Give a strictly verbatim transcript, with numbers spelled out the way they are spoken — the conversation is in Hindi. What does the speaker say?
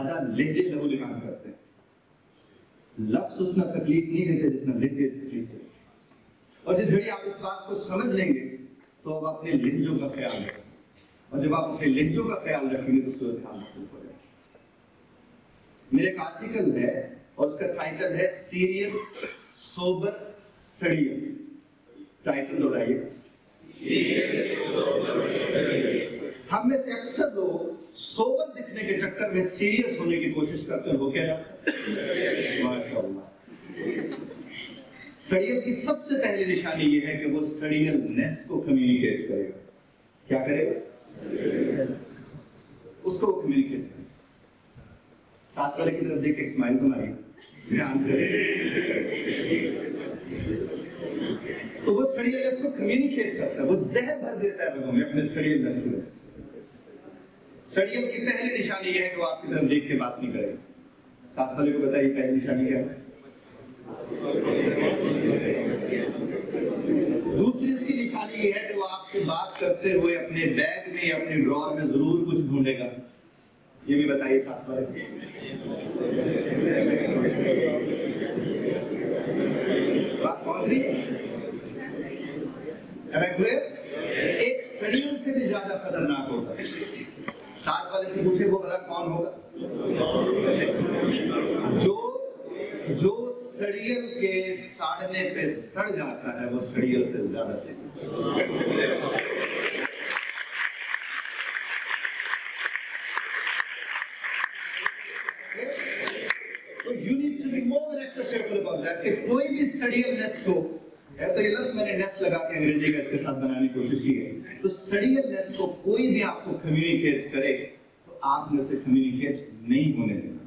ज्यादा लहजे लहू लिहान करते हैं। लफ्ज उतना तकलीफ नहीं देते जितना लहजे तकलीफ देते। और जिस घड़ी आप इस बात को समझ लेंगे तो अब अपने लहजों का ख्याल रखें, और जब आप अपने लहजों का ख्याल रखेंगे तो सूरत हाल मुख्तलिफ हो जाएगी। मेरा एक आर्टिकल है और उसका टाइटल है सीरियस सोबर सड़ियल। टाइटल दोहराइए, हम में से अक्सर लोग सोबर दिखने के चक्कर में सीरियस होने की कोशिश करते हैं, हो क्या जाता है? माशाअल्लाह। सड़ियल की सबसे पहली निशानी यह है कि वो सड़ियलनेस को कम्युनिकेट करेगा। क्या करेगा? उसको वो कम्युनिकेट करेगा। साथ वाले की तरफ देख के स्माइल तो मारिए ध्यान से। तो वो सड़ियलनेस को कम्युनिकेट करता है, वो जहर भर देता है लोगों में अपने सड़ियलनेस की वजह से। सड़ियल की पहली निशानी यह है कि वो आपकी तरफ देख के बात नहीं करेगा। साथ वाले को बताइए पहली निशानी क्या है? दूसरी इसकी निशानी ये है कि वो आपसे बात करते हुए अपने बैग में या अपने ड्रॉर में जरूर कुछ ढूंढेगा। ये भी बताइए साथ वाले। बात पहुंच रही है? एक सड़ियल से भी ज्यादा खतरनाक होता है। साथ वाले से पूछे वो भला कौन होगा? जो जो सड़ियल के साड़ने पे सड़ जाता है, वो सड़ियल से ज्यादा तो you need to be more than extra careful about that कि कोई भी सड़ियलनेस को, है तो ये लफ्ज मैंने नेस लगा के अंग्रेजी का इसके साथ बनाने की कोशिश की है। तो सड़ियलनेस को कोई भी आपको कम्युनिकेट करे तो आप में से कम्युनिकेट नहीं होने देना।